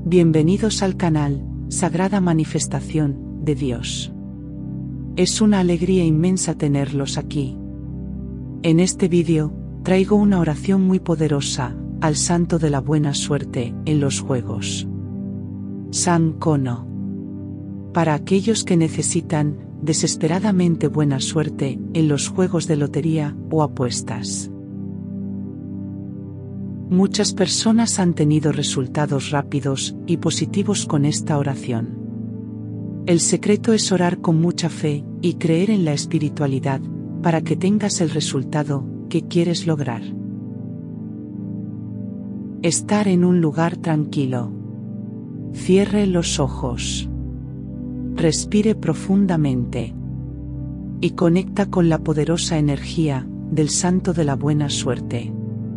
Bienvenidos al canal, Sagrada Manifestación de Dios. Es una alegría inmensa tenerlos aquí. En este vídeo, traigo una oración muy poderosa, al santo de la buena suerte, en los juegos. San Cono. Para aquellos que necesitan, desesperadamente buena suerte, en los juegos de lotería, o apuestas. Muchas personas han tenido resultados rápidos y positivos con esta oración. El secreto es orar con mucha fe y creer en la espiritualidad, para que tengas el resultado que quieres lograr. Estar en un lugar tranquilo. Cierre los ojos. Respire profundamente. Y conecta con la poderosa energía del santo de la buena suerte.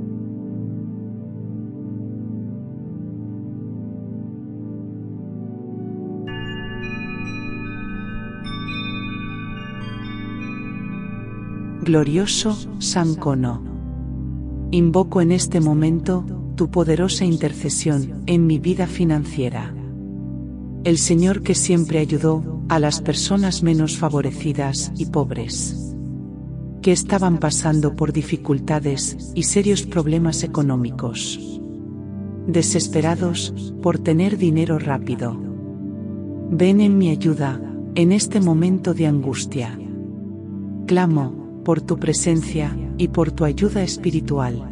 Glorioso San Cono. Invoco en este momento tu poderosa intercesión en mi vida financiera. El Señor que siempre ayudó a las personas menos favorecidas y pobres, que estaban pasando por dificultades y serios problemas económicos, desesperados por tener dinero rápido. Ven en mi ayuda en este momento de angustia. Clamo por tu presencia y por tu ayuda espiritual.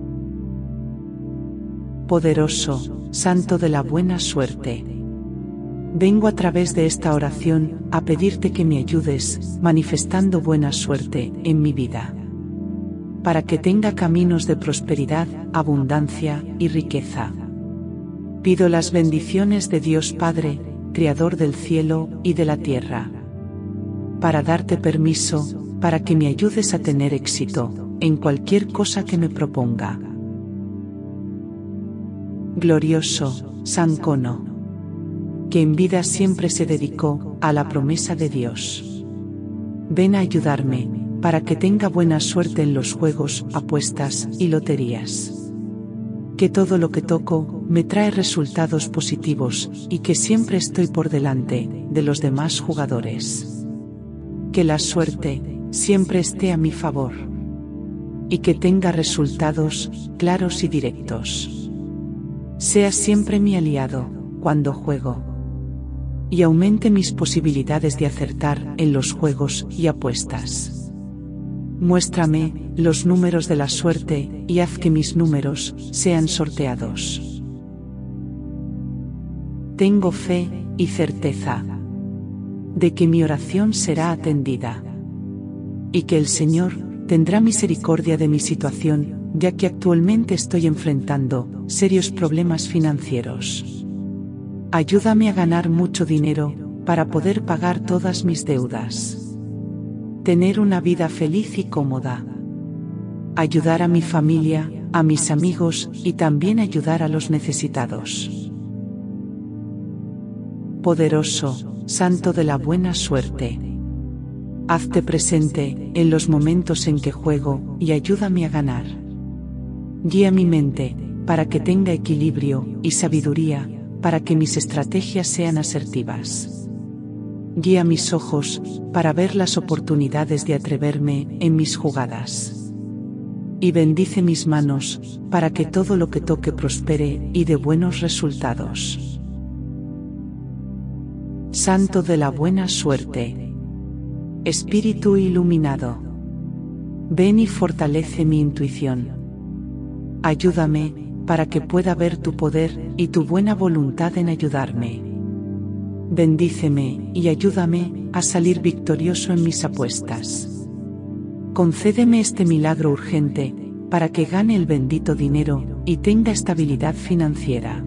Poderoso, santo de la buena suerte. Vengo a través de esta oración a pedirte que me ayudes, manifestando buena suerte en mi vida, para que tenga caminos de prosperidad, abundancia y riqueza. Pido las bendiciones de Dios Padre, Creador del cielo y de la tierra, para darte permiso, para que me ayudes a tener éxito en cualquier cosa que me proponga. Glorioso San Cono, que en vida siempre se dedicó a la promesa de Dios. Ven a ayudarme, para que tenga buena suerte en los juegos, apuestas y loterías. Que todo lo que toco me trae resultados positivos y que siempre estoy por delante de los demás jugadores. Que la suerte siempre esté a mi favor y que tenga resultados claros y directos. Sea siempre mi aliado cuando juego y aumente mis posibilidades de acertar en los juegos y apuestas. Muéstrame los números de la suerte y haz que mis números sean sorteados. Tengo fe y certeza de que mi oración será atendida y que el Señor tendrá misericordia de mi situación, ya que actualmente estoy enfrentando serios problemas financieros. Ayúdame a ganar mucho dinero para poder pagar todas mis deudas, tener una vida feliz y cómoda, ayudar a mi familia, a mis amigos y también ayudar a los necesitados. Poderoso, santo de la buena suerte, hazte presente en los momentos en que juego y ayúdame a ganar. Guía mi mente para que tenga equilibrio y sabiduría, para que mis estrategias sean asertivas. Guía mis ojos para ver las oportunidades de atreverme en mis jugadas. Y bendice mis manos para que todo lo que toque prospere y dé buenos resultados. Santo de la buena suerte. Espíritu iluminado, ven y fortalece mi intuición. Ayúdame, para que pueda ver tu poder y tu buena voluntad en ayudarme. Bendíceme y ayúdame a salir victorioso en mis apuestas. Concédeme este milagro urgente, para que gane el bendito dinero y tenga estabilidad financiera.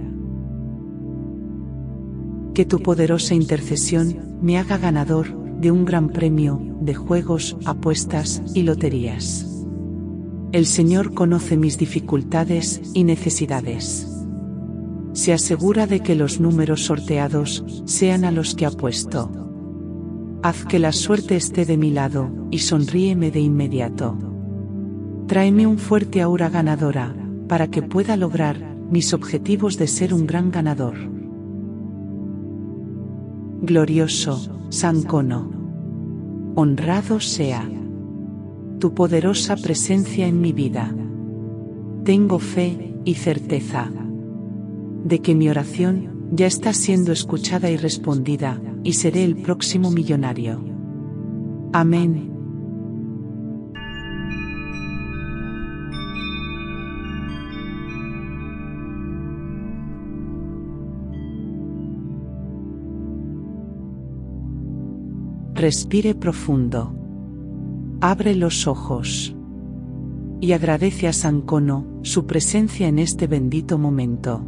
Que tu poderosa intercesión me haga ganador de un gran premio de juegos, apuestas y loterías. El Señor conoce mis dificultades y necesidades. Se asegura de que los números sorteados sean a los que apuesto. Haz que la suerte esté de mi lado y sonríeme de inmediato. Tráeme un fuerte aura ganadora, para que pueda lograr mis objetivos de ser un gran ganador. Glorioso San Cono, honrado sea tu poderosa presencia en mi vida. Tengo fe y certeza de que mi oración ya está siendo escuchada y respondida, y seré el próximo millonario. Amén. Respire profundo. Abre los ojos. Y agradece a San Cono su presencia en este bendito momento.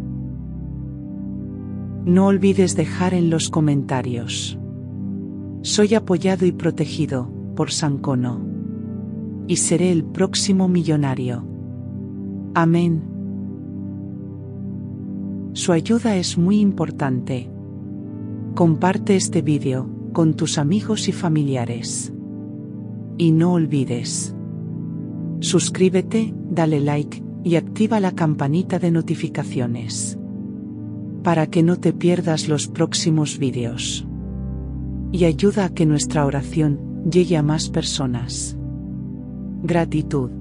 No olvides dejar en los comentarios: soy apoyado y protegido por San Cono. Y seré el próximo millonario. Amén. Su ayuda es muy importante. Comparte este vídeo con tus amigos y familiares. Y no olvides: suscríbete, dale like y activa la campanita de notificaciones para que no te pierdas los próximos vídeos. Y ayuda a que nuestra oración llegue a más personas. Gratitud.